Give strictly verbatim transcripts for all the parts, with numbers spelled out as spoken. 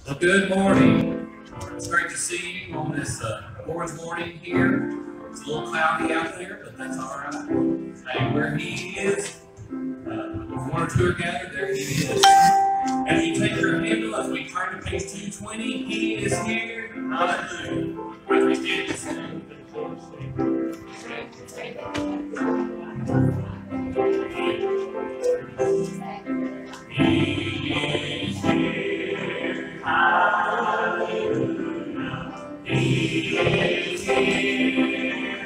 Well, good morning. It's great to see you on this uh, Lord's morning here. It's a little cloudy out there, but that's all right. Hey, where He is, uh, if one or two are gathered, there He is. As you take your Bible, as we turn to page two twenty, He is here. Hallelujah. As we stand and sing. He is here. Hallelujah. He is here.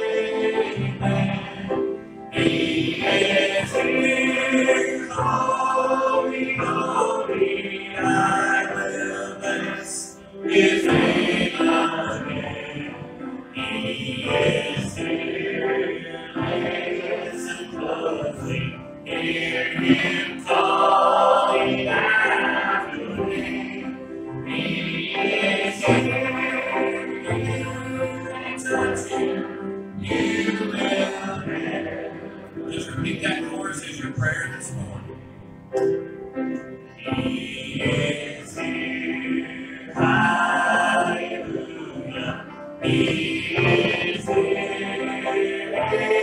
Amen. He is here. Glory, glory. I will bless His name again. He is here. Listen closely. Hear Him calling out your name. He is here. And touch Him, you will never. Just repeat that chorus as your prayer this morning. He is here. Hallelujah. He is here.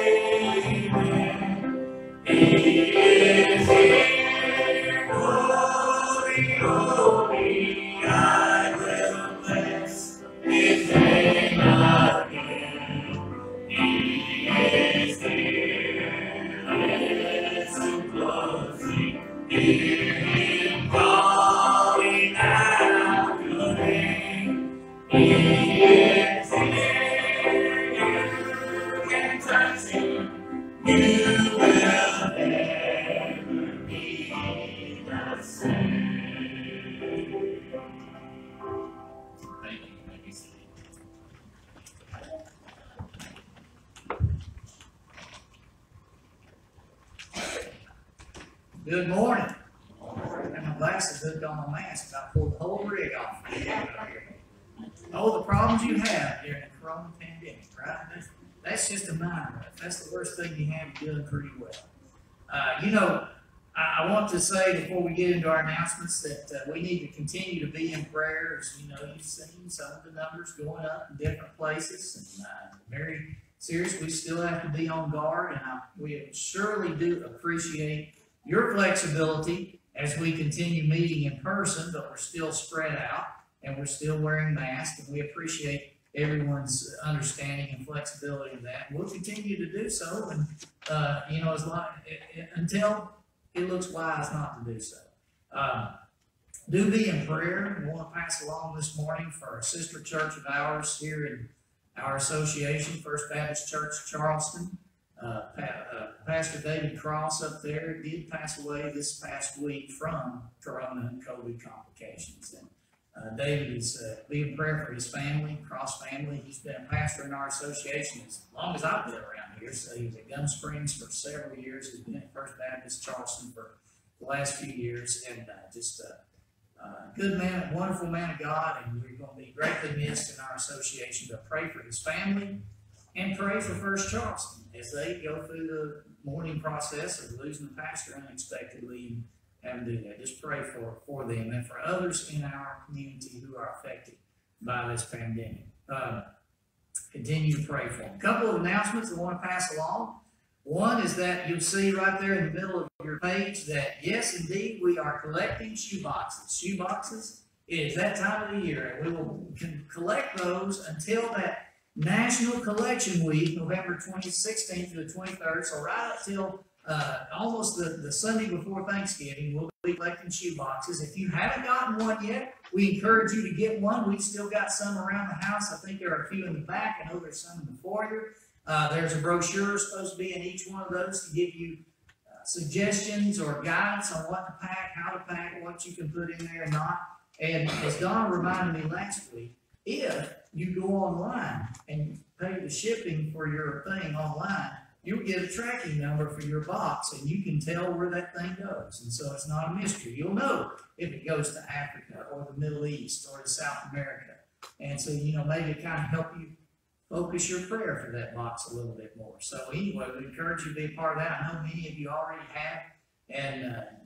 Amen. He is here. Glory, glory. I will bless His name again. He is here. Listen closely. Hear Him calling out your name. He is here. You can touch Him. You will never be the same. Thank you. Thank you. Good morning. And my glasses hooked on my mask. I pulled the whole rig off. Oh, the problems you have during the corona pandemic, right? That's, that's just a minor. That's the worst thing you have doing pretty well. Uh, you know, I, I want to say before we get into our announcements that uh, we need to continue to be in prayer. As you know, you've seen some of the numbers going up in different places, and uh, very serious. We still have to be on guard, and I, we surely do appreciate your flexibility as we continue meeting in person, but we're still spread out and we're still wearing masks, and we appreciate everyone's understanding and flexibility of that. We'll continue to do so, and uh, you know, as long it, it, until it looks wise not to do so. Uh, do be in prayer. We want to pass along this morning for a sister church of ours here in our association, First Baptist Church Charleston. Uh, pa uh, Pastor David Cross up there did pass away this past week from corona and COVID complications. And uh, David is uh, be in prayer for his family, Cross family. He's been a pastor in our association as long as I've been around here. So he was at Gum Springs for several years. He's been at First Baptist Charleston for the last few years, and uh, just a uh, good man, wonderful man of God. And we're going to be greatly missed in our association. But pray for his family. And pray for First Charleston as they go through the mourning process of losing the pastor unexpectedly and having to do that. Just pray for, for them and for others in our community who are affected by this pandemic. Uh, continue to pray for them. A couple of announcements I want to pass along. One is that you'll see right there in the middle of your page that, yes, indeed, we are collecting shoe boxes. Shoe boxes, it is that time of the year, and we will can collect those until that National Collection Week, November twenty-sixth to the twenty-third, so right up till uh, almost the, the Sunday before Thanksgiving, we'll be collecting shoe boxes. If you haven't gotten one yet, we encourage you to get one. We've still got some around the house. I think there are a few in the back. I know there's some in the foyer. Uh, there's a brochure supposed to be in each one of those to give you uh, suggestions or guidance on what to pack, how to pack, what you can put in there and not. And as Don reminded me last week, if you go online and pay the shipping for your thing online, you'll get a tracking number for your box, and you can tell where that thing goes. And so it's not a mystery. You'll know if it goes to Africa or the Middle East or to South America. And so, you know, maybe it kind of help you focus your prayer for that box a little bit more. So anyway, we encourage you to be a part of that. I know many of you already have, and uh,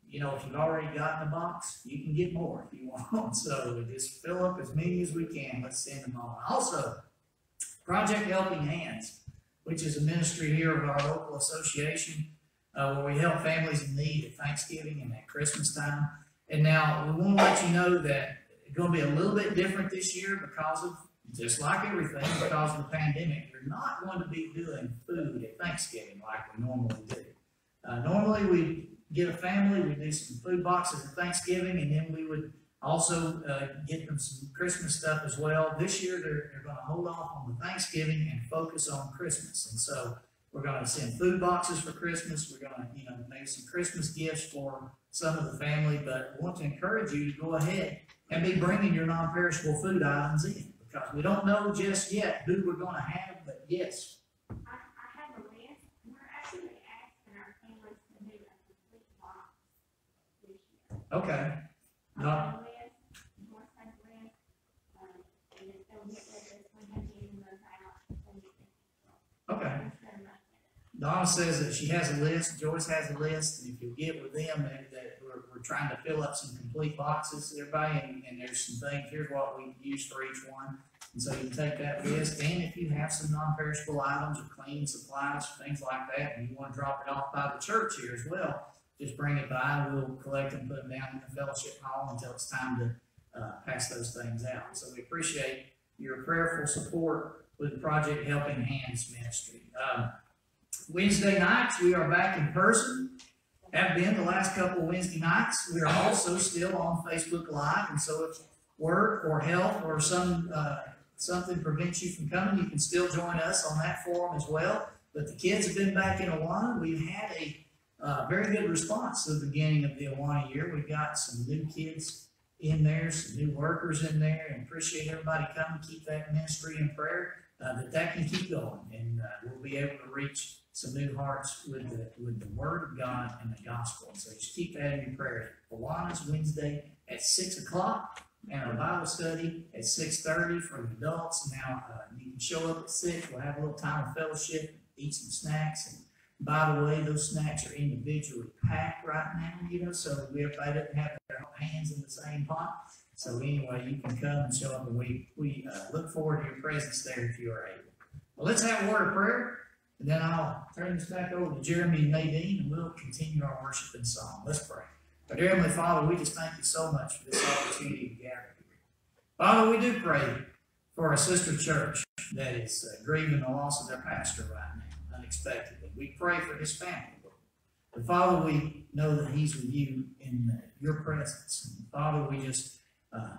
you know, if you've already gotten a box, you can get more if you want. So we just fill up as many as we can. Let's send them on. Also, Project Helping Hands, which is a ministry here of our local association, uh, where we help families in need at Thanksgiving and at Christmas time. And now we want to let you know that it's going to be a little bit different this year because of, just like everything, because of the pandemic. We're not going to be doing food at Thanksgiving like we normally do. Uh, normally we get a family, we do some food boxes at Thanksgiving, and then we would also uh, get them some Christmas stuff as well. This year they're, they're going to hold off on the Thanksgiving and focus on Christmas. And so we're going to send food boxes for Christmas. We're going to, you know, maybe some Christmas gifts for some of the family, but we want to encourage you to go ahead and be bringing your non-perishable food items in, because we don't know just yet who we're going to have, but yes. I, I have a list. We're actually asking our families to do a complete box this year. Okay. I No. have a list, more type of list, um, and if they'll get with us, we have given those out. so we can- Okay. instead of us. Donna says that she has a list, Joyce has a list, and if you'll get with them, that, that we're, we're trying to fill up some complete boxes, everybody, and, and there's some things, here's what we use for each one. And so you can take that list, and if you have some non-perishable items or cleaning supplies, things like that, and you wanna drop it off by the church here as well, just bring it by, we'll collect them, put them down in the fellowship hall until it's time to, uh, pass those things out. So we appreciate your prayerful support with Project Helping Hands Ministry. Um, Wednesday nights, we are back in person. Have been the last couple of Wednesday nights. We are also still on Facebook Live, and so if work or health or some uh, something prevents you from coming, you can still join us on that forum as well. But the kids have been back in Awana. We've had a uh, very good response to the beginning of the Awana year. We've got some new kids in there, some new workers in there, and appreciate everybody coming. Keep that ministry in prayer, uh, that that can keep going, and uh, we'll be able to reach some new hearts with the with the Word of God and the Gospel. So just keep that in your prayer. Awana's Wednesday at six o'clock, and our Bible study at six thirty for the adults. Now uh, you can show up at six. We'll have a little time of fellowship, eat some snacks, and by the way, those snacks are individually packed right now. You know, so everybody doesn't have their hands in the same pot. So anyway, you can come and show up, and we we uh, look forward to your presence there if you are able. Well, let's have a word of prayer. And then I'll turn this back over to Jeremy and Nadine, and we'll continue our worship and song. Let's pray. Our dear Heavenly Father, we just thank you so much for this opportunity to gather here. Father, we do pray for our sister church that is uh, grieving the loss of their pastor right now, unexpectedly. We pray for his family, Lord. But Father, we know that he's with you in uh, your presence. And Father, we just uh,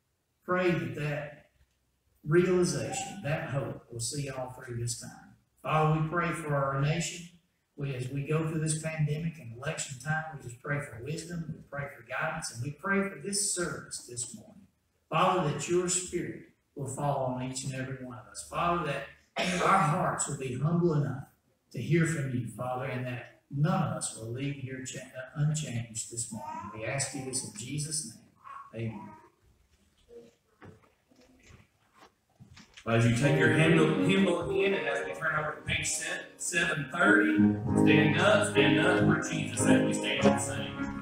pray that that realization, that hope, will see all through this time. Father, we pray for our nation. We, as we go through this pandemic and election time, we just pray for wisdom, we pray for guidance, and we pray for this service this morning. Father, that your Spirit will fall on each and every one of us. Father, that our hearts will be humble enough to hear from you, Father, and that none of us will leave here unchanged this morning. We ask you this in Jesus' name. Amen. As you take your hymnal, hymnal in, and as we turn over to page seven thirty, stand up, stand up for Jesus as we stand and sing.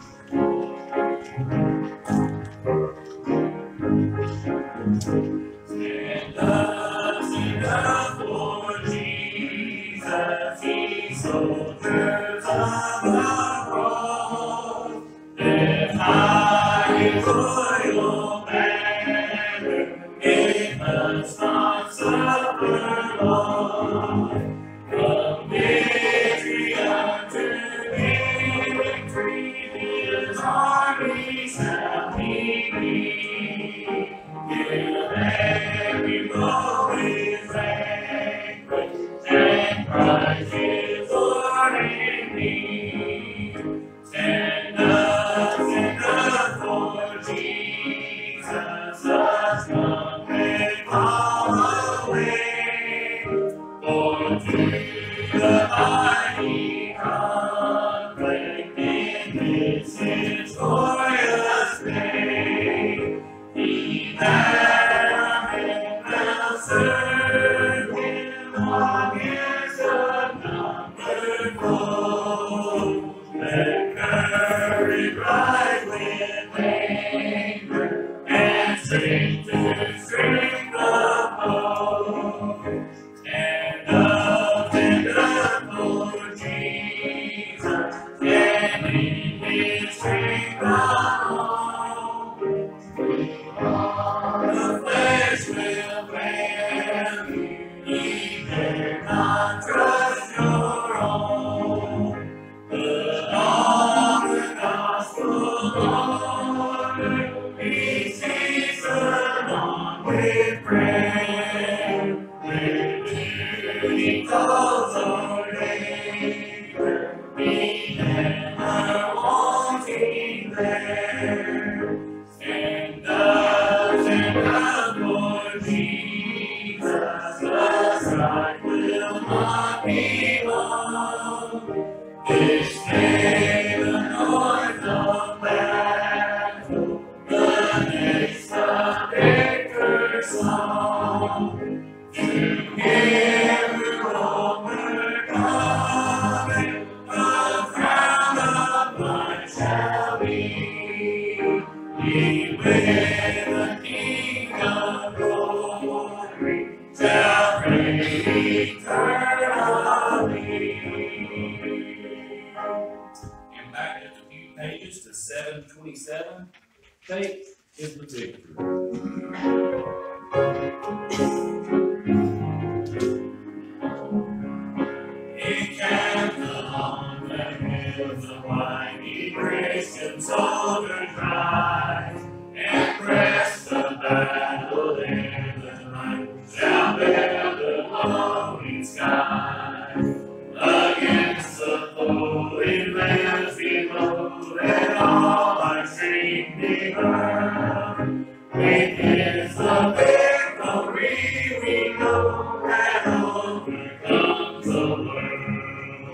Stand up, stand up for Jesus, ye soldiers of the cross. Lift high his royal banner, it must not suffer long. From victory unto victory, his army shall he lead. Till every foe is vanquished, and Christ is Lord in me. Stand up, stand up for Jesus, the trumpet call away. For to the mighty conflict in this his glorious day, he that will serve him against a numbered foe. Let courage rise with labor, and strength to strength above. Stand up, stand up, Lord Jesus, and in His strength alone. The flesh will fail you, ye dare not trust your own. But on the gospel order, be seasoned on with prayer, with duty calls or labor, be never wanting there. Stand up, stand up, Lord Jesus, the strife will not be long. This day the noise of battle, the next the victor's song. To him who overcometh, the crown of life shall be. He with the King of glory shall reign eternally. And back just a few pages to seven twenty-seven. Faith is the victory. Encamped along the hills of mighty Christian soldiers rise, and press the battle in the night, shall bear the glowing sky. Against the foe in lands below, let all our strength be heard. It is the victory we know that overcomes the world.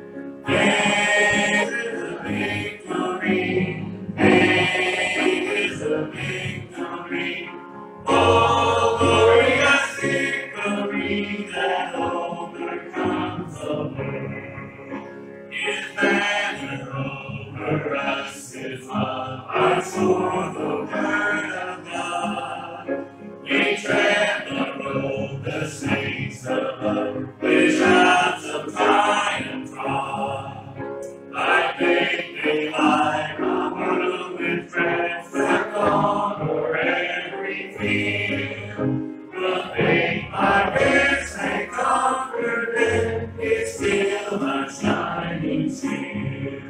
Faith is a victory, faith is a victory. Oh, glorious victory that overcomes the world. His banner over us is love, our sword, the word of God. We tread the road the saints above, with shouts of triumph trod. By faith they lie a world with friends that conquer every field. But faith by which they conquer death is still our shining shield.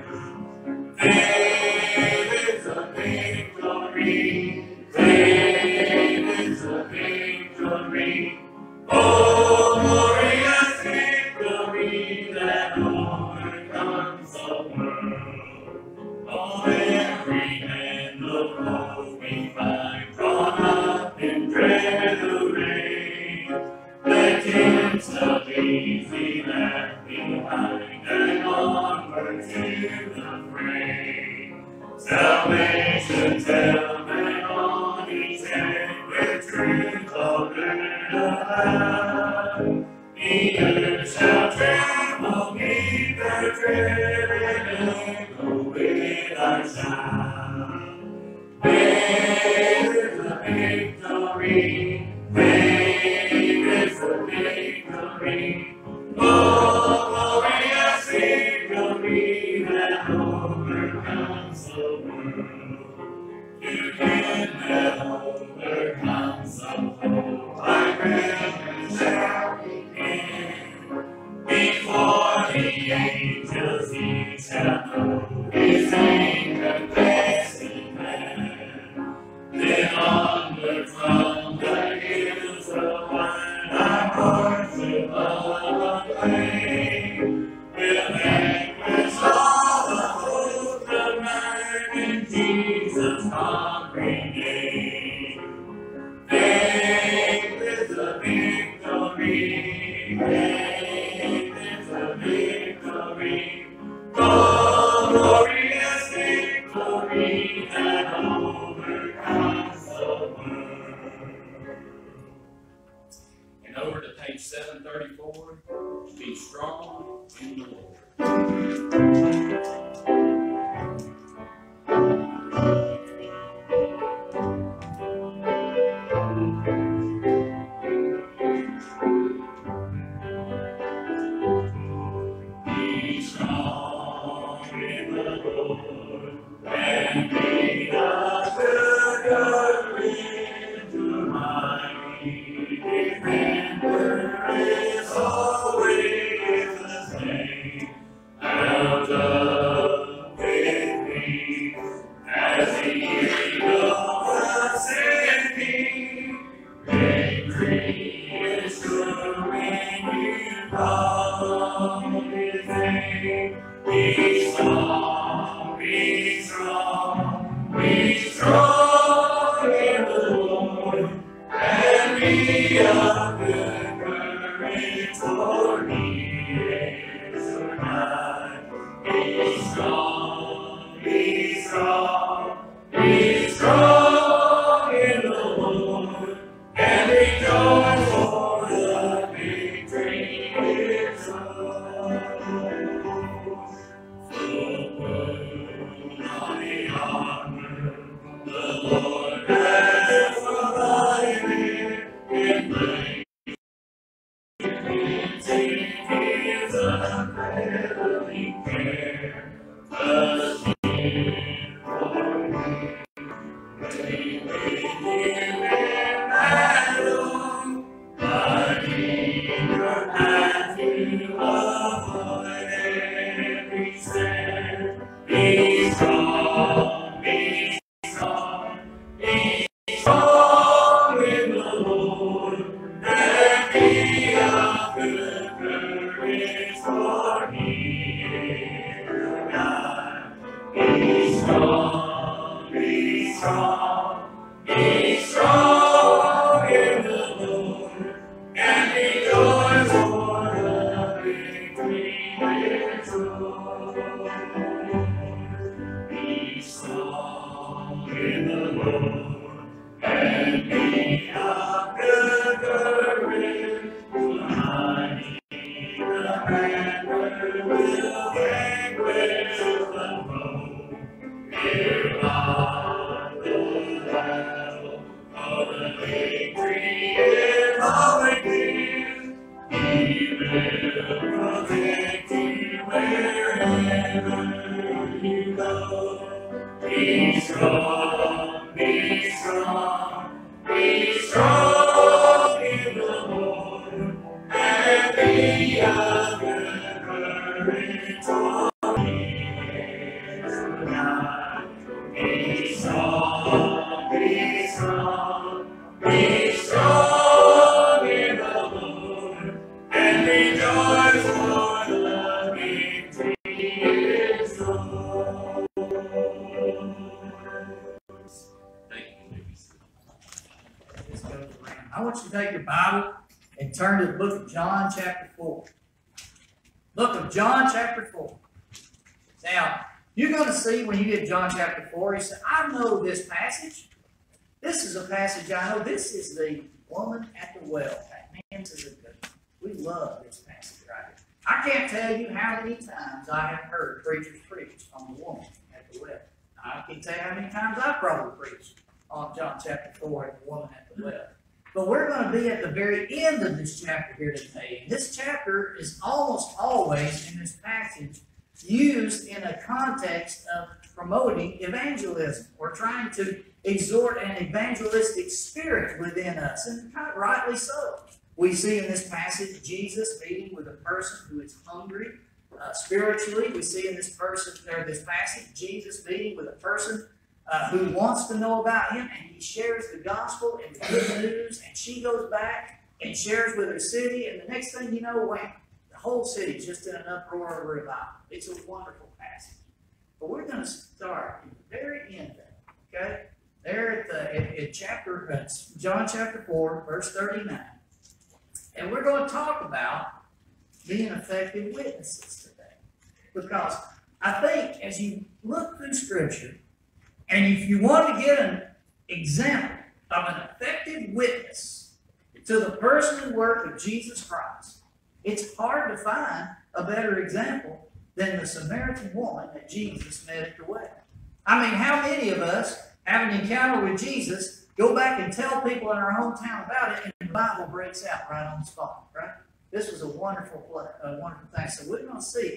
Faith is a victory, faith is a victory. Oh, glorious victory that overcomes the world. On every hand of hope we find, drawn up in dread array. Let tents of easy left behind, and onward to the fray. Salvation's helmet on each head, with truth ordered aloud. The earth shall tremble beneath their tread, and echo with our shout. Faith is a victory, faith is a victory. Oh, glorious victory that overcomes the world. To him that overcomes the foe, our brethren shall begin. Before the angels he shall know his name confessing man. Then onward from the hills of wine, our hearts will acclaim. We'll vanquish all the host of night in Jesus' conquering name. Faith is a victory, faith is a victory. Oh, glory Lord, and be a good wind to my remember is always the same. Out of with me as the eagle ascending. Victory is sure when you call his name. Be strong, be strong, be strong in the Lord, and be of good courage, for he is your God. Be strong, be strong, be strong in the Lord, and rejoice, for the victory is yours. So put on the armor the Lord has provided, and place in his unfailing care. The shield for you, ready with you in battle, guiding your path to avoid every snare. Be strong, be strong, be strong in the Lord, and be of good courage, for he is your God. Be strong, be strong, be strong in the Lord, and rejoice, for the victory is yours. Be strong in the Lord, and be of good courage. Mighty the banner will vanquish the foe. Here on the battle, for the victory is always his. He will protect you wherever you go. Be strong, be strong, be strong in the Lord, and be of good courage, for he is your God. Be strong, be strong, be strong in the Lord, and rejoice, for the victory is yours. Thank you, ladies. This goes around. I want you to take your Bible and turn to the book of John, chapter four. Book of John, chapter four. Now, you're going to see when you get John chapter four, you say, I know this passage. This is a passage I know. This is the woman at the well. Man, this is a good one. We love this passage right here. I can't tell you how many times I have heard preachers preach on the woman at the well. I can't tell you how many times I've probably preached on John chapter four and the woman at the well. But we're going to be at the very end of this chapter here today. And this chapter is almost always in this passage used in a context of promoting evangelism or trying to exhort an evangelistic spirit within us, and kind of rightly so. We see in this passage Jesus meeting with a person who is hungry uh, spiritually. We see in this person or this passage Jesus meeting with a person uh, who wants to know about him, and he shares the gospel and the good news, and she goes back and shares with her city, and the next thing you know, wham, the whole city is just in an uproar of revival. It's a wonderful passage. But we're going to start at the very end of it, okay? There at the in, in chapter uh, John chapter four, verse thirty-nine. And we're going to talk about being effective witnesses today. Because I think as you look through Scripture, and if you want to get an example of an effective witness to the person and work of Jesus Christ, it's hard to find a better example than the Samaritan woman that Jesus met at the well. I mean, how many of us have an encounter with Jesus, go back and tell people in our hometown about it, and the Bible breaks out right on the spot, right? This was a wonderful, a wonderful thing. So we're going to see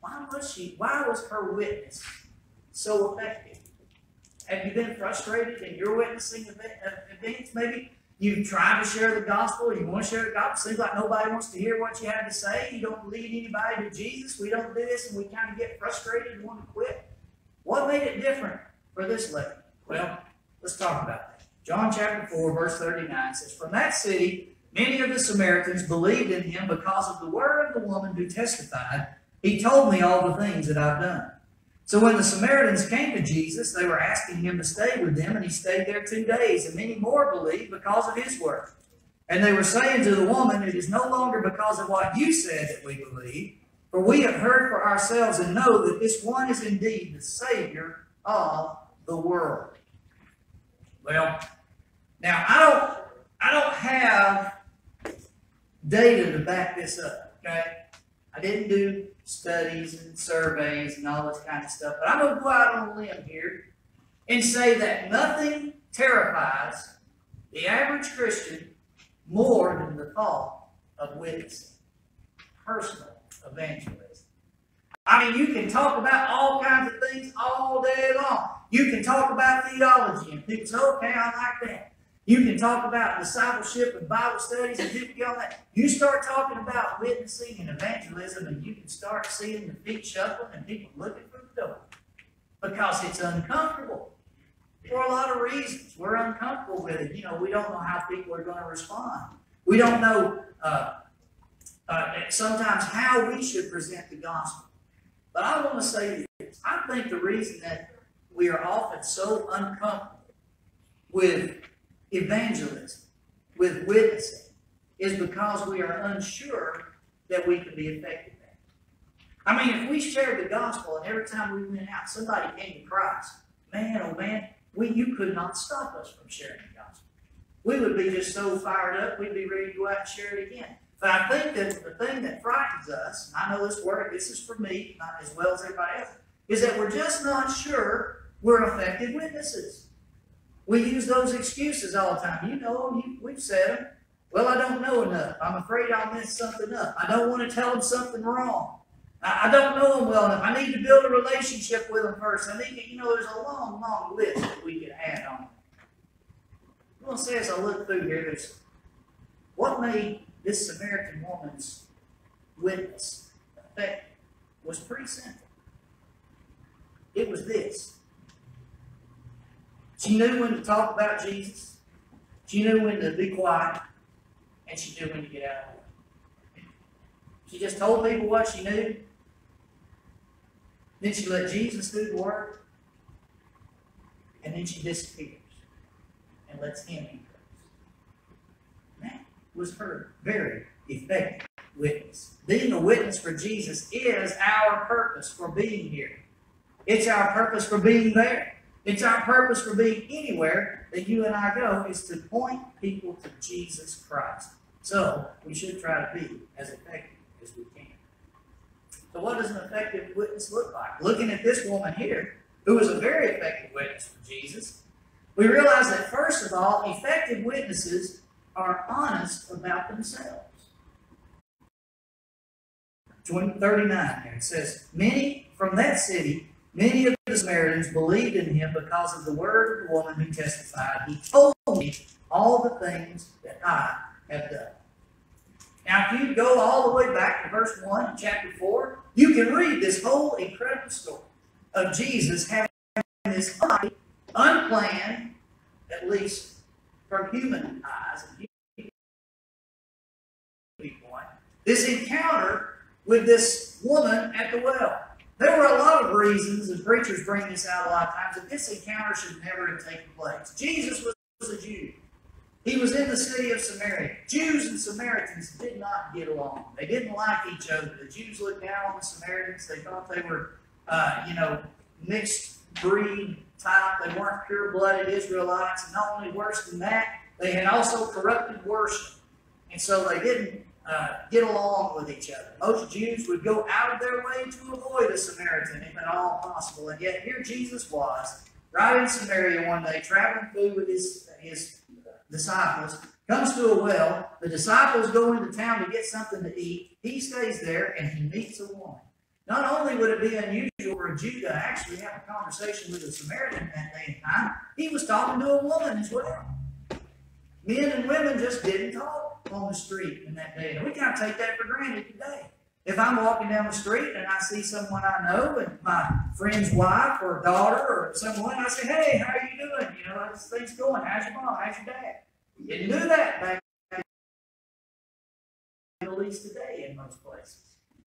Why was she, why was her witness so effective? Have you been frustrated in your witnessing events? Maybe you've tried to share the gospel, you want to share the gospel, seems like nobody wants to hear what you have to say, you don't lead anybody to Jesus, we don't do this, and we kind of get frustrated and want to quit. What made it different for this lady? Well, let's talk about that. John chapter four, verse thirty-nine says, "From that city, many of the Samaritans believed in him because of the word of the woman who testified, 'He told me all the things that I've done.' So when the Samaritans came to Jesus, they were asking him to stay with them, and he stayed there two days, and many more believed because of his word. And they were saying to the woman, 'It is no longer because of what you said that we believe, for we have heard for ourselves and know that this one is indeed the Savior of the world.'" Well, now I don't, I don't have data to back this up, okay? I didn't do studies and surveys and all this kind of stuff, but I'm going to go out on a limb here and say that nothing terrifies the average Christian more than the thought of witnessing, personal evangelism. I mean, you can talk about all kinds of things all day long. You can talk about theology, and people say, "Okay, I like that." You can talk about discipleship and Bible studies, and people get on that. You start talking about witnessing and evangelism, and you can start seeing the feet shuffling and people looking for the door. Because it's uncomfortable. For a lot of reasons. We're uncomfortable with it. You know, we don't know how people are going to respond. We don't know uh, uh, sometimes how we should present the gospel. But I want to say this. I think the reason that we are often so uncomfortable with evangelism, with witnessing, is because we are unsure that we can be effective at it. I mean, if we shared the gospel and every time we went out, somebody came to Christ, man, oh man, we, you could not stop us from sharing the gospel. We would be just so fired up, we'd be ready to go out and share it again. But I think that the thing that frightens us, and I know this word, this is for me, not as well as everybody else, is that we're just not sure we're effective witnesses. We use those excuses all the time. You know them, you, we've said them. Well, I don't know enough. I'm afraid I'll mess something up. I don't want to tell them something wrong. I, I don't know them well enough. I need to build a relationship with them first. I need to, you know, there's a long, long list that we could add on. I'm going to say as I look through here, there's what made this Samaritan woman's witness effective was pretty simple. It was this. She knew when to talk about Jesus. She knew when to be quiet. And she knew when to get out of the way. She just told people what she knew. Then she let Jesus do the work. And then she disappears and lets him increase. That was her very effective witness. Being a witness for Jesus is our purpose for being here. It's our purpose for being there. It's our purpose for being anywhere that you and I go is to point people to Jesus Christ. So we should try to be as effective as we can. So what does an effective witness look like? Looking at this woman here, who was a very effective witness for Jesus, we realize that first of all, effective witnesses are honest about themselves. thirty-nine here, it says, many from that city, many of the Samaritans believed in him because of the word of the woman who testified, "He told me all the things that I have done." Now, if you go all the way back to verse one in chapter four, you can read this whole incredible story of Jesus having this unplanned, at least from human eyes, this encounter with this woman at the well. There were a lot of reasons, and preachers bring this out a lot of times, that this encounter should never have taken place. Jesus was, was a Jew. He was in the city of Samaria. Jews and Samaritans did not get along. They didn't like each other. The Jews looked down on the Samaritans. They thought they were, uh, you know, mixed breed type. They weren't pure-blooded Israelites. And not only worse than that, they had also corrupted worship. And so they didn't Uh, get along with each other. Most Jews would go out of their way to avoid a Samaritan if at all possible. And yet here Jesus was, right in Samaria one day, traveling through with his, his disciples, comes to a well. The disciples go into town to get something to eat. He stays there and he meets a woman. Not only would it be unusual for a Jew to actually have a conversation with a Samaritan that day and time, he was talking to a woman as well. Men and women just didn't talk on the street in that day. And we kind of take that for granted today. If I'm walking down the street and I see someone I know, and my friend's wife or daughter or someone, I say, hey, how are you doing? You know, how's things going? How's your mom? How's your dad? You didn't do that back in the Middle East today in most places.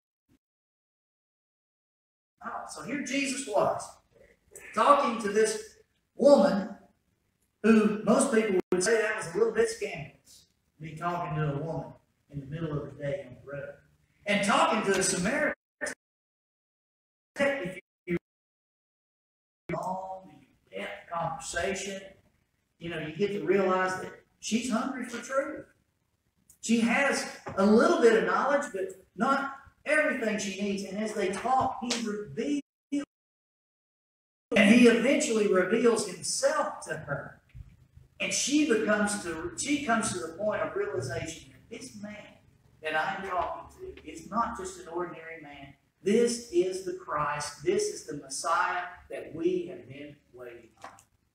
Oh, so here Jesus was, talking to this woman who most people would say that was a little bit scandalous, to be talking to a woman in the middle of the day on the road. And talking to a Samaritan, if you long and depth conversation, you know, you get to realize that she's hungry for truth. She has a little bit of knowledge, but not everything she needs. And as they talk, he reveals, and he eventually reveals himself to her. And she becomes to, she comes to the point of realization that this man that I'm talking to is not just an ordinary man. This is the Christ. This is the Messiah that we have been waiting on.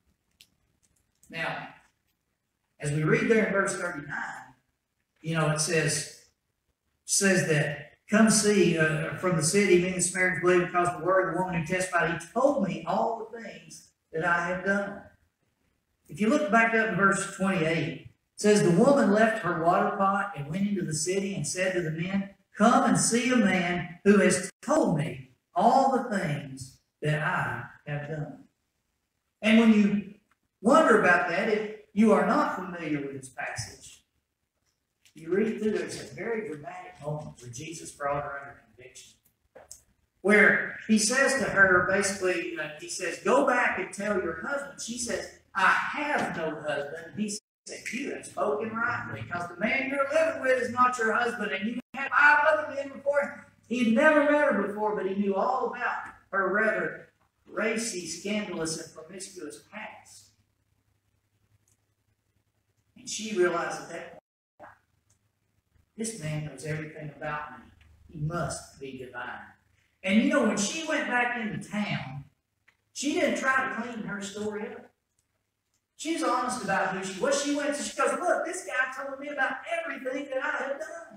Now, as we read there in verse thirty-nine, you know, it says, says that, come see uh, from the city, me and the Samaritans believe because of the word of the woman who testified, he told me all the things that I have done. If you look back up in verse twenty-eight, it says, the woman left her water pot and went into the city and said to the men, come and see a man who has told me all the things that I have done. And when you wonder about that, if you are not familiar with this passage, you read through, there's a very dramatic moment where Jesus brought her under conviction, where he says to her, basically, uh, he says, go back and tell your husband. She says, I have no husband. He said, you have spoken rightly, because the man you're living with is not your husband, and you had five other men before him. He had never met her before, but he knew all about her rather racy, scandalous, and promiscuous past. And she realized at that point, this man knows everything about me. He must be divine. And you know, when she went back into town, she didn't try to clean her story up. She's honest about who she was. She went to, she goes, look, this guy told me about everything that I had done.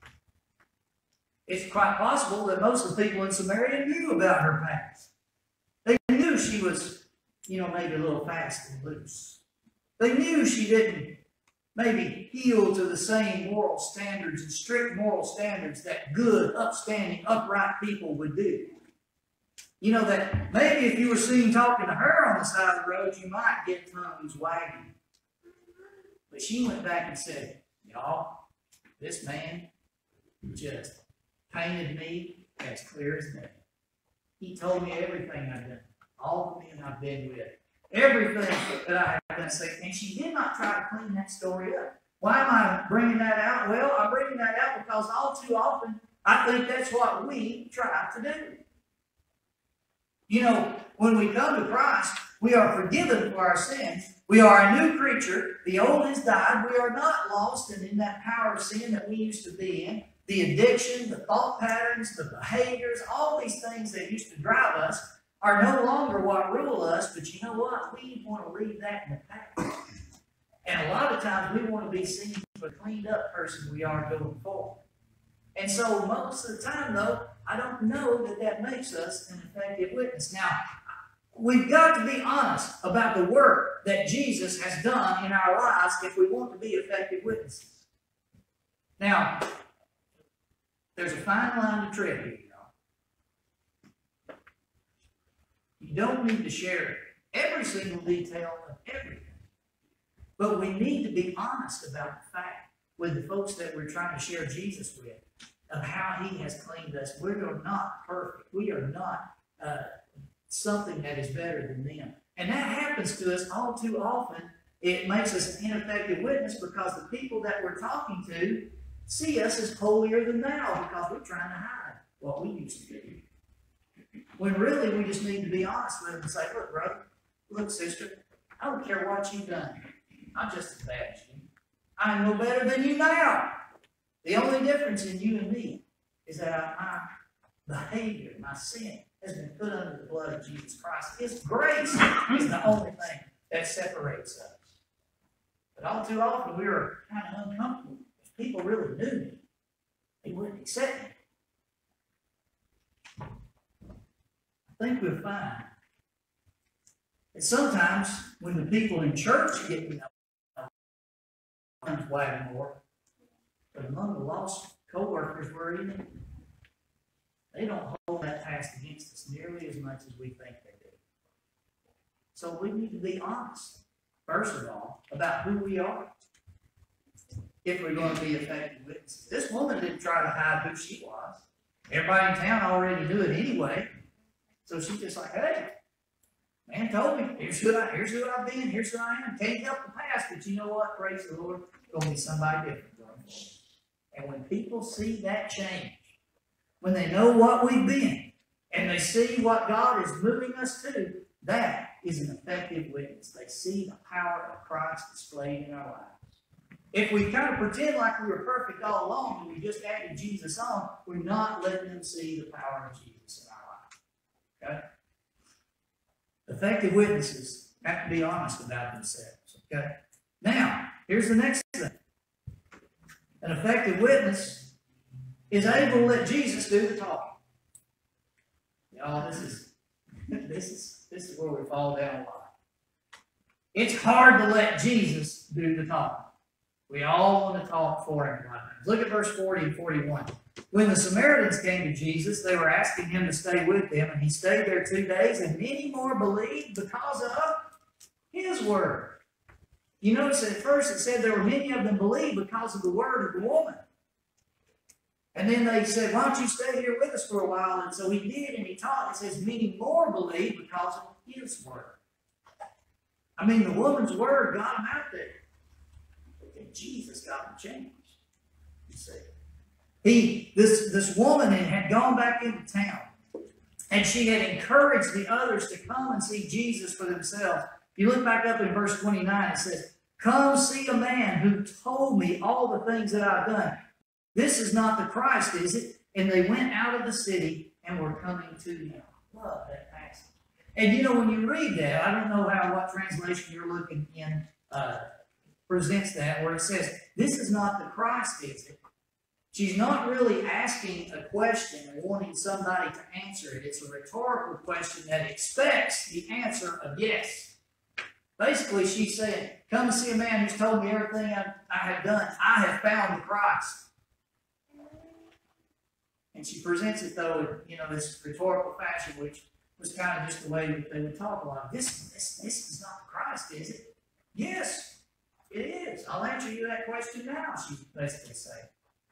It's quite possible that most of the people in Samaria knew about her past. They knew she was, you know, maybe a little fast and loose. They knew she didn't maybe heal to the same moral standards and strict moral standards that good, upstanding, upright people would do. You know, that maybe if you were seen talking to her on the side of the road, you might get tongues wagging. But she went back and said, y'all, this man just painted me as clear as day. He told me everything I've done, all the men I've been with, everything that I have done. And she did not try to clean that story up. Why am I bringing that out? Well, I'm bringing that out because all too often, I think that's what we try to do. You know, when we come to Christ, we are forgiven for our sins. We are a new creature. The old has died. We are not lost and in that power of sin that we used to be in. The addiction, the thought patterns, the behaviors, all these things that used to drive us are no longer what rule us. But you know what? We want to leave that in the past. And a lot of times we want to be seen for the cleaned up person we are going forward. And so most of the time, though, I don't know that that makes us an effective witness. Now, we've got to be honest about the work that Jesus has done in our lives if we want to be effective witnesses. Now, there's a fine line to tread here, y'all. You don't need to share every single detail of everything. But we need to be honest about the fact with the folks that we're trying to share Jesus with, of how he has cleaned us. We are not perfect. We are not uh, something that is better than them. And that happens to us all too often. It makes us an ineffective witness because the people that we're talking to see us as holier than thou because we're trying to hide what we used to do. When really we just need to be honest with them and say, look, brother, look, sister, I don't care what you've done. I'm just as bad as you. I'm no better than you now. The only difference in you and me is that I, I behavior, my sin, has been put under the blood of Jesus Christ. His grace is the only thing that separates us. But all too often, we are kind of uncomfortable. If people really knew me, they wouldn't accept me. I think we'll find that sometimes when the people in church get to know, things wag more. But among the lost co-workers we're even, they don't hold that past against us nearly as much as we think they do. So we need to be honest, first of all, about who we are if we're going to be effective witnesses. This woman didn't try to hide who she was. Everybody in town already knew it anyway. So she's just like, hey, man told me, here's who, I, here's who I've been, here's who I am. Can't help the past, but you know what? Praise the Lord, it's going to be somebody different going forward. And when people see that change, when they know what we've been, and they see what God is moving us to, that is an effective witness. They see the power of Christ displayed in our lives. If we kind of pretend like we were perfect all along and we just added Jesus on, we're not letting them see the power of Jesus in our life. Okay? Effective witnesses have to be honest about themselves. Okay? Now, here's the next thing. An effective witness is able to let Jesus do the talking. Y'all, this is this is this is where we fall down a lot. It's hard to let Jesus do the talking. We all want to talk for him. Look at verse forty and forty-one. When the Samaritans came to Jesus, they were asking him to stay with them, and he stayed there two days, and many more believed because of his word. You notice at first it said there were many of them believed because of the word of the woman. And then they said, why don't you stay here with us for a while? And so he did, and he taught. It says many more believed because of his word. I mean, the woman's word got them out there. But then Jesus got them changed. You see. He, this, this woman had gone back into town, and she had encouraged the others to come and see Jesus for themselves. You look back up in verse twenty-nine, it says, come see a man who told me all the things that I've done. This is not the Christ, is it? And they went out of the city and were coming to him. Love that passage. And you know, when you read that, I don't know how what translation you're looking in uh, presents that, where it says, this is not the Christ, is it? She's not really asking a question and wanting somebody to answer it. It's a rhetorical question that expects the answer of yes. Basically, she's saying, come and see a man who's told me everything I, I have done. I have found the Christ. And she presents it, though, in, you know, this rhetorical fashion, which was kind of just the way that they would talk a lot. This, this, this is not the Christ, is it? Yes, it is. I'll answer you that question now, she basically said.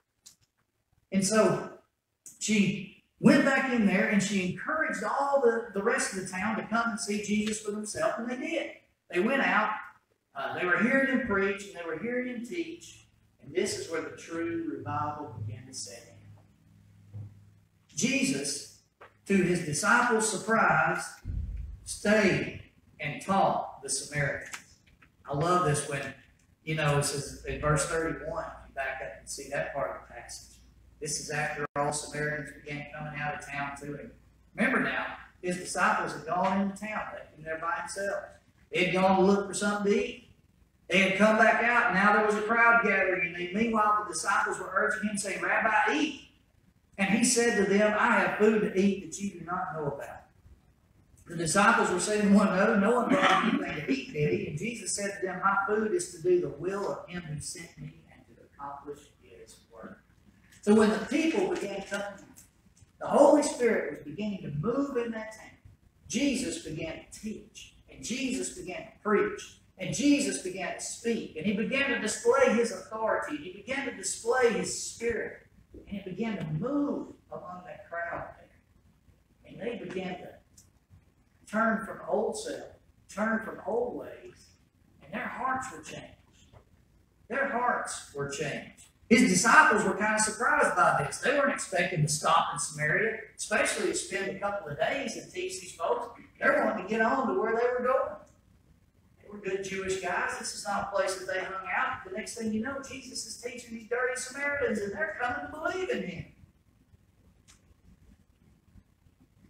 And so she went back in there and she encouraged all the, the rest of the town to come and see Jesus for themselves, and they did. They went out, uh, they were hearing him preach, and they were hearing him teach, and this is where the true revival began to set in. Jesus, to his disciples' surprise, stayed and taught the Samaritans. I love this when, you know, it says in verse thirty-one, if you back up and see that part of the passage. This is after all Samaritans began coming out of town to him. Remember now, his disciples had gone into town, left him there by himself. They had gone to look for something to eat. They had come back out, and now there was a crowd gathering. And meanwhile, the disciples were urging him, saying, Rabbi, eat. And he said to them, I have food to eat that you do not know about. The disciples were saying to one another, no one brought anything to eat, did he? And Jesus said to them, my food is to do the will of him who sent me and to accomplish his work. So when the people began coming, the Holy Spirit was beginning to move in that town. Jesus began to teach, and Jesus began to preach, and Jesus began to speak, and he began to display his authority, and he began to display his spirit, and it began to move among that crowd there. And they began to turn from old self, turn from old ways, and their hearts were changed. Their hearts were changed. His disciples were kind of surprised by this. They weren't expecting to stop in Samaria, especially to spend a couple of days and teach these folks. They were wanting to get on to where they were going. They were good Jewish guys. This is not a place that they hung out. The next thing you know, Jesus is teaching these dirty Samaritans, and they're coming to believe in him.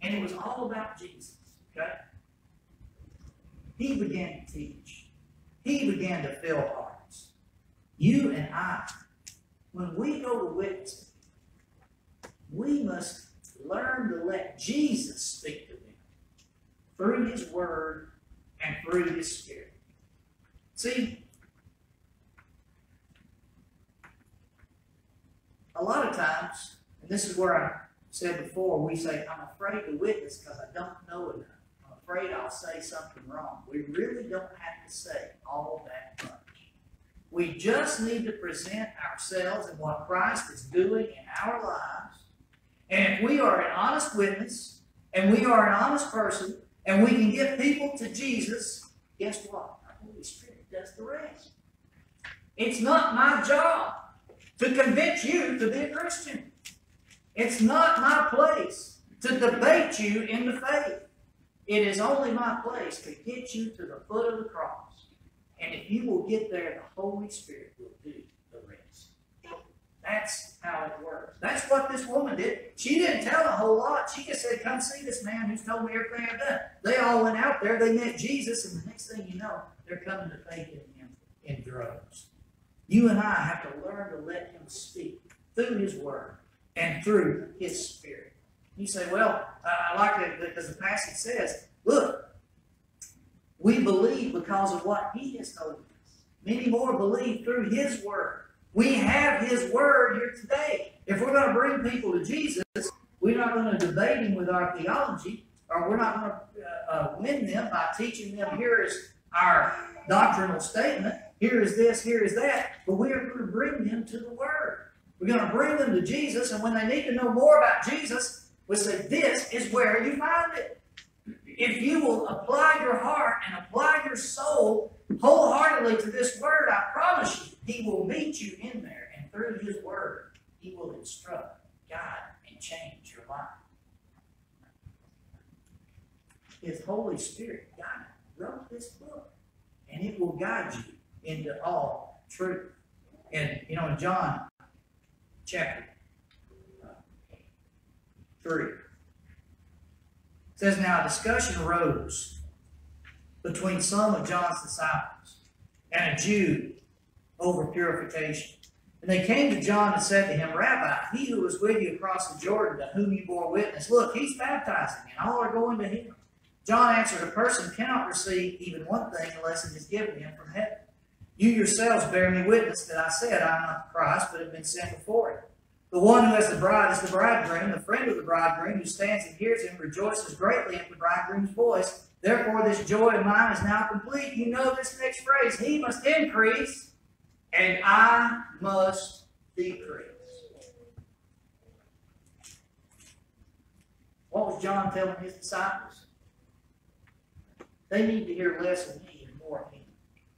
And it was all about Jesus, okay? He began to teach. He began to fill hearts. You and I, when we go to witness, we must learn to let Jesus speak to them through His Word and through His Spirit. See, a lot of times, and this is where I said before, we say, I'm afraid to witness because I don't know enough. I'm afraid I'll say something wrong. We really don't have to say all that much. We just need to present ourselves and what Christ is doing in our lives. And if we are an honest witness, and we are an honest person, and we can get people to Jesus, guess what? Our Holy Spirit does the rest. It's not my job to convince you to be a Christian. It's not my place to debate you in the faith. It is only my place to get you to the foot of the cross. And if you will get there, the Holy Spirit will do the rest. That's how it works. That's what this woman did. She didn't tell a whole lot. She just said, come see this man who's told me everything I've done. They all went out there. They met Jesus. And the next thing you know, they're coming to faith in Him in droves. You and I have to learn to let Him speak through His Word and through His Spirit. You say, well, I like it because the passage says, look, we believe because of what He has told us. Many more believe through His Word. We have His Word here today. If we're going to bring people to Jesus, we're not going to debate Him with our theology, or we're not going to uh, uh, win them by teaching them, here is our doctrinal statement, here is this, here is that, but we are going to bring them to the Word. We're going to bring them to Jesus, and when they need to know more about Jesus, we'll say, this is where you find it. If you will apply your heart and apply your soul wholeheartedly to this Word, I promise you, He will meet you in there, and through His Word, He will instruct, guide, and change your life. His Holy Spirit, God, wrote this book, and it will guide you into all truth. And, you know, in John chapter three, it says, now a discussion arose between some of John's disciples and a Jew over purification. And they came to John and said to him, Rabbi, he who was with you across the Jordan, to whom you bore witness, look, he's baptizing, and all are going to him. John answered, a person cannot receive even one thing unless it is given him from heaven. You yourselves bear me witness that I said, I am not the Christ, but have been sent before him. The one who has the bride is the bridegroom. The friend of the bridegroom who stands and hears him rejoices greatly at the bridegroom's voice. Therefore, this joy of mine is now complete. You know this next phrase. He must increase, and I must decrease. What was John telling his disciples? They need to hear less of me and more of him.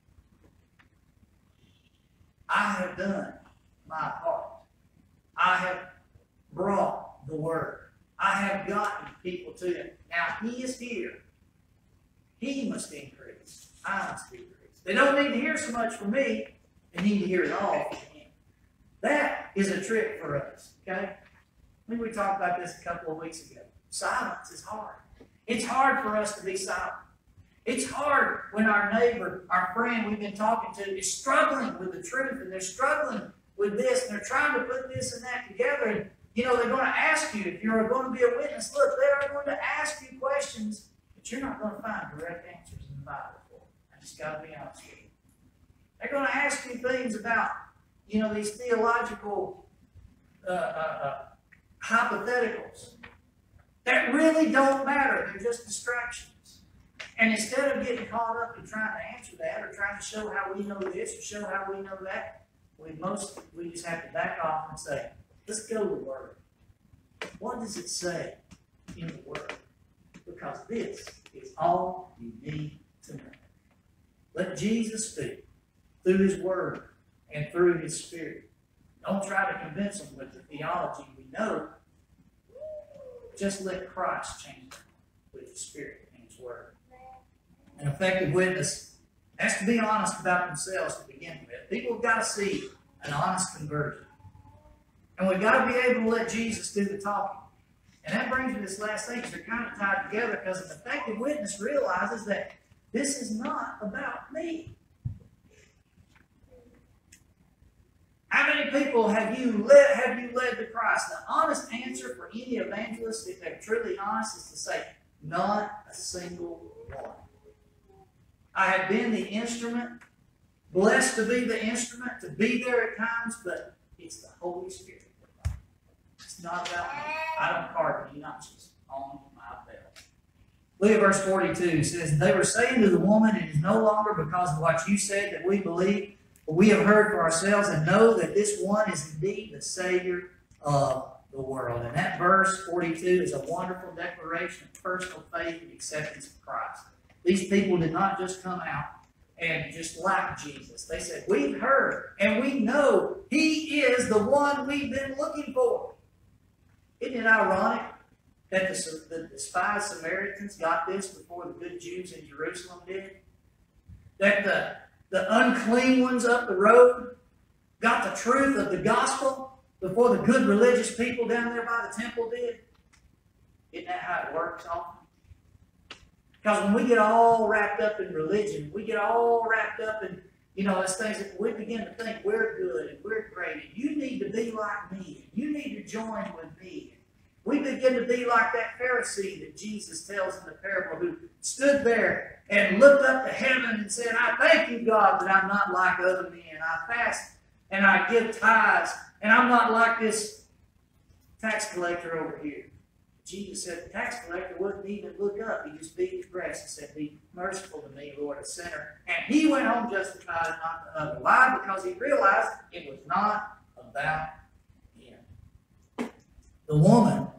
I have done my part. I have brought the Word. I have gotten people to Him. Now He is here. He must increase. I must decrease. They don't need to hear so much from me. They need to hear it all from Him. That is a trick for us. Okay? I think we talked about this a couple of weeks ago. Silence is hard. It's hard for us to be silent. It's hard when our neighbor, our friend we've been talking to is struggling with the truth, and they're struggling with this, and they're trying to put this and that together. And, you know, they're going to ask you, if you're going to be a witness, look, they are going to ask you questions that you're not going to find direct answers in the Bible for. I just got to be honest with you. They're going to ask you things about, you know, these theological uh, uh, uh, hypotheticals that really don't matter. They're just distractions. And instead of getting caught up in trying to answer that, or trying to show how we know this or show how we know that, we most we just have to back off and say, let's go to the Word. What does it say in the Word? Because this is all you need to know. Let Jesus speak through His Word and through His Spirit. Don't try to convince them with the theology we know. Just let Christ change them with His Spirit and His Word. An effective witness has to be honest about themselves to begin with. People have got to see an honest conversion. And we've got to be able to let Jesus do the talking. And that brings me to this last thing, because they're kind of tied together, because an effective witness realizes that this is not about me. How many people have you led, have you led to Christ? The honest answer for any evangelist, if they're truly honest, is to say, not a single one. I have been the instrument, blessed to be the instrument, to be there at times, but it's the Holy Spirit. It's not about me. I don't carve any notches on my belt. Look at verse forty-two. It says, they were saying to the woman, it is no longer because of what you said that we believe, but we have heard for ourselves and know that this one is indeed the Savior of the world. And that verse forty-two is a wonderful declaration of personal faith and acceptance of Christ. These people did not just come out and just like Jesus. They said, we've heard and we know He is the one we've been looking for. Isn't it ironic that the, the despised Samaritans got this before the good Jews in Jerusalem did? That the, the unclean ones up the road got the truth of the gospel before the good religious people down there by the temple did? Isn't that how it works often? Because when we get all wrapped up in religion, we get all wrapped up in, you know, as things that we begin to think we're good and we're great, and you need to be like me, and you need to join with me. We begin to be like that Pharisee that Jesus tells in the parable, who stood there and looked up to heaven and said, I thank you, God, that I'm not like other men. I fast and I give tithes, and I'm not like this tax collector over here. Jesus said the tax collector wouldn't even look up. He just beat his breast and said, be merciful to me, Lord, a sinner. And he went home justified, not the other. Why? Because he realized it was not about him. The woman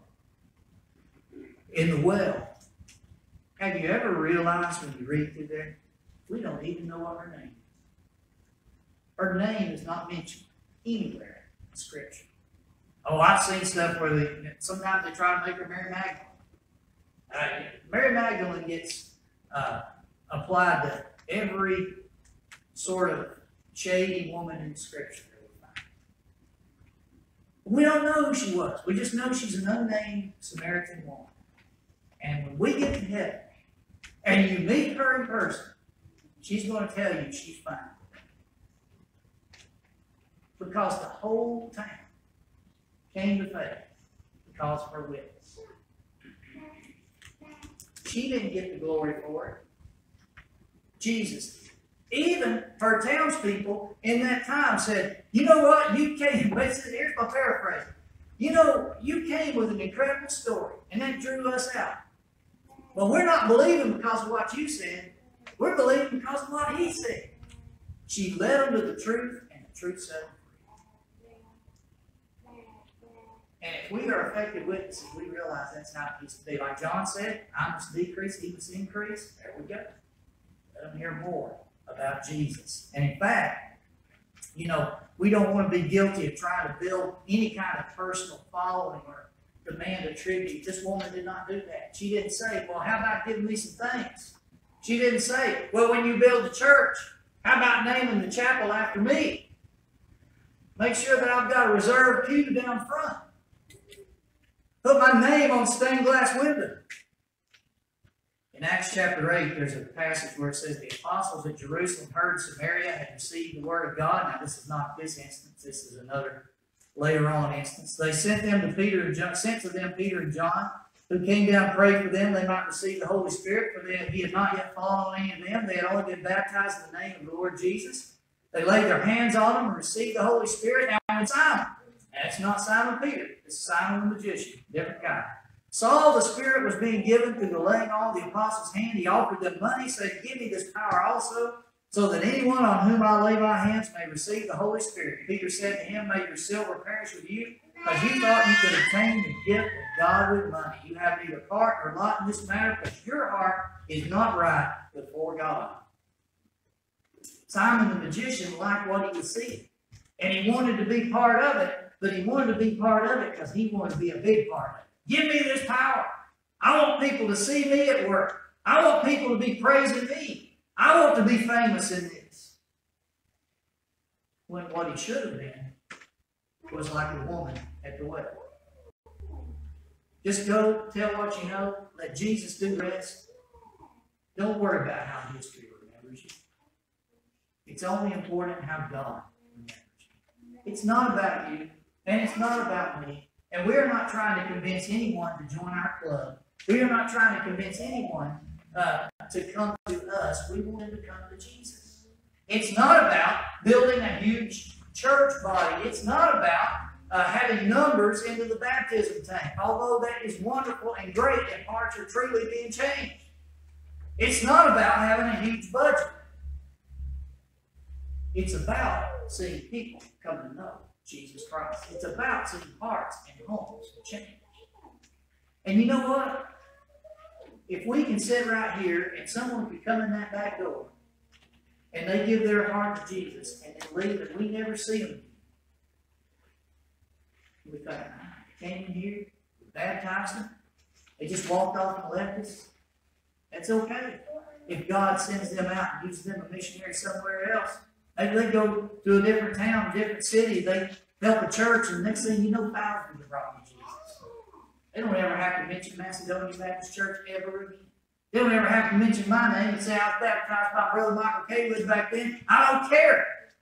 in the well. Have you ever realized when you read through there, we don't even know what her name is. Her name is not mentioned anywhere in Scripture. Oh, I've seen stuff where they sometimes they try to make her Mary Magdalene. Uh, Mary Magdalene gets uh, applied to every sort of shady woman in Scripture. We don't know who she was. We just know she's an unnamed Samaritan woman. And when we get to heaven and you meet her in person, she's going to tell you she's fine. Because the whole town came to faith because of her witness. She didn't get the glory for it. Jesus did. Even her townspeople in that time said, you know what, you came, here's my paraphrase, you know, you came with an incredible story, and that drew us out. Well, we're not believing because of what you said. We're believing because of what he said. She led them to the truth, and the truth set them free. And if we are effective witnesses, we realize that's how it needs to be. Like John said, I must decrease, he must increase. There we go. Let them hear more about Jesus. And in fact, you know, we don't want to be guilty of trying to build any kind of personal following or demand a tribute. This woman did not do that. She didn't say, well, how about giving me some thanks? She didn't say, well, when you build the church, how about naming the chapel after me? Make sure that I've got a reserved pew down front. Put my name on stained glass window. In Acts chapter eight, there's a passage where it says, the apostles at Jerusalem heard Samaria had received the word of God. Now, this is not this instance. This is another later on instance. They sent them to Peter and John, sent to them Peter and John, who came down and prayed for them they might receive the Holy Spirit, for they, he had not yet fallen on any of them. They had only been baptized in the name of the Lord Jesus. They laid their hands on them and received the Holy Spirit. Now, when Simon, that's not Simon Peter, it's Simon the magician, different guy. Saul, the Spirit was being given through the laying on of the apostles' hand. He offered them money, said, give me this power also, so that anyone on whom I lay my hands may receive the Holy Spirit. Peter said to him, may your silver perish with you, because you thought you could obtain the gift of God with money. You have neither part nor lot in this matter, because your heart is not right before God. Simon the magician liked what he was seeing, and he wanted to be part of it, but he wanted to be part of it because he wanted to be a big part of it. Give me this power. I want people to see me at work. I want people to be praising me. I want to be famous in this. When what he should have been was like a woman at the well. Just go tell what you know. Let Jesus do the rest. Don't worry about how history remembers you. It's only important how God remembers you. It's not about you, and it's not about me. And we are not trying to convince anyone to join our club. We are not trying to convince anyone uh, to come to us. We want them to come to Jesus. It's not about building a huge church body. It's not about uh, having numbers into the baptism tank, although that is wonderful and great and hearts are truly being changed. It's not about having a huge budget. It's about seeing people come to know Jesus Christ. It's about seeing hearts and homes change. And you know what? If we can sit right here and someone could come in that back door and they give their heart to Jesus and then leave and we never see them again. We thought, they came in here, we baptized them, they just walked off and left us. That's okay. If God sends them out and uses them a missionary somewhere else, maybe they go to a different town, a different city, they help a church, and next thing you know, thousands are brought to Jesus. They don't ever have to mention Macedonia Baptist Church ever again. They don't ever have to mention my name and say I was baptized by Brother Michael Kaywood back then. I don't care.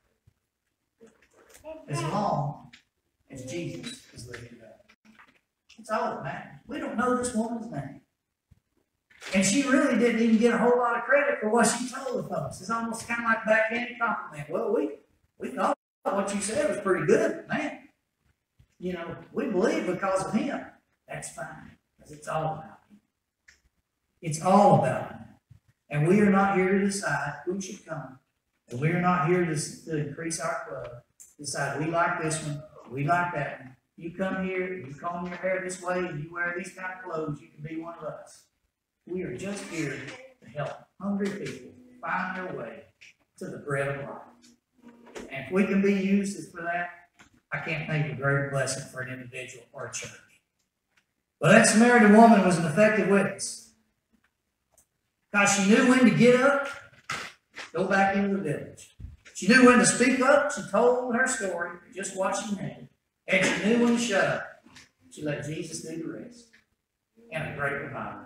As long as Jesus is living up. That's all that matters. We don't know this woman's name. And she really didn't even get a whole lot of credit for what she told the folks. It's almost kind of like backhanded compliment. Well, we, we thought what you said was pretty good, man. You know, we believe because of him. That's fine, because it's all about him. It's all about him. And we are not here to decide who should come. And we are not here to, to increase our club. Decide we like this one, we like that one. You come here, you comb your hair this way, and you wear these kind of clothes, you can be one of us. We are just here to help hungry people find their way to the bread of life. And if we can be used for that, I can't think of a greater blessing for an individual or a church. But that Samaritan woman was an effective witness. Because she knew when to get up, go back into the village. She knew when to speak up. She told her story, just what she knew. And she knew when to shut up. She let Jesus do the rest. And a great revival.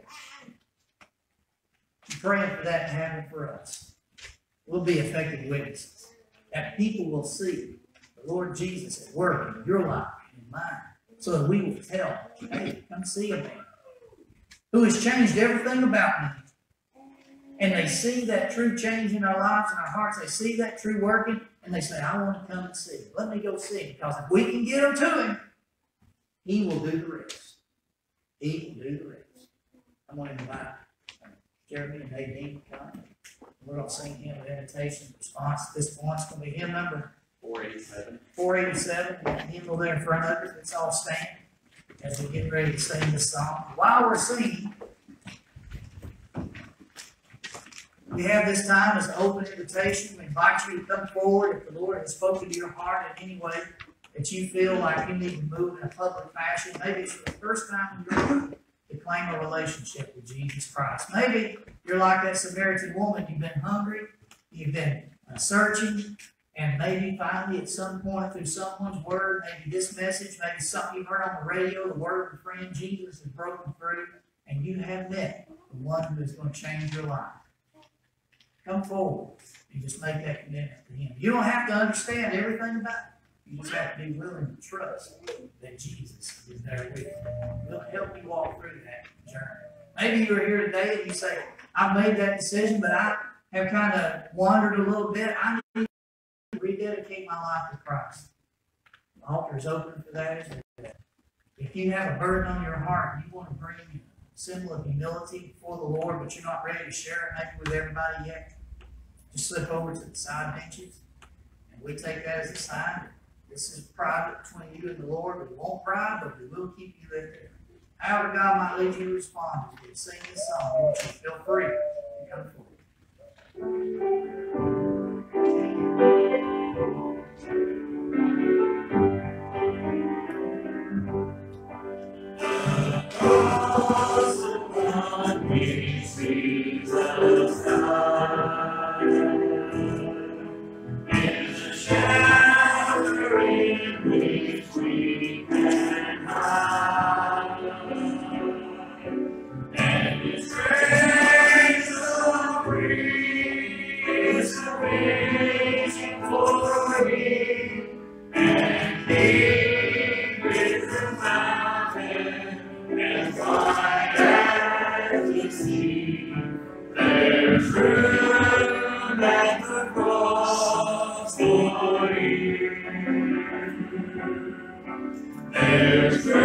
I'm praying for that to happen for us. We'll be effective witnesses. That people will see the Lord Jesus at work in your life and in mine. So that we will tell, hey, come see a man who has changed everything about me. And they see that true change in our lives and our hearts. They see that true working, and they say, I want to come and see him. Let me go see him. Because if we can get them to him, he will do the rest. He will do the rest. I'm going to invite Jeremy and Nadine to come. We're going to sing him an invitation response. This one's going to be hymn number four eighty-seven. four eighty-seven. The hymn there in front of us. Let's all stand as we get ready to sing this song. While we're singing, we have this time as an open invitation. We invite you to come forward if the Lord has spoken to your heart in any way that you feel like you need to move in a public fashion. Maybe it's for the first time in your life to claim a relationship with Jesus Christ. Maybe you're like that Samaritan woman. You've been hungry. You've been uh, searching. And maybe finally at some point through someone's word, maybe this message, maybe something you've heard on the radio, the word of a friend, Jesus has broken through, and you have met the one who is going to change your life. Come forward and just make that commitment to him. You don't have to understand everything about it. You just have to be willing to trust that Jesus is there with you. He'll help you walk through that journey. Maybe you're here today and you say, I've made that decision, but I have kind of wandered a little bit. I need to rededicate my life to Christ. The altar is open for that as well. If you have a burden on your heart and you want to bring a symbol of humility before the Lord, but you're not ready to share it maybe with everybody yet, just slip over to the side benches, and we take that as a sign that this is private between you and the Lord. We won't pry, but we will keep you in there. However God might lead you to respond as we sing this song, we want you to feel free to come forward. We can hide. There's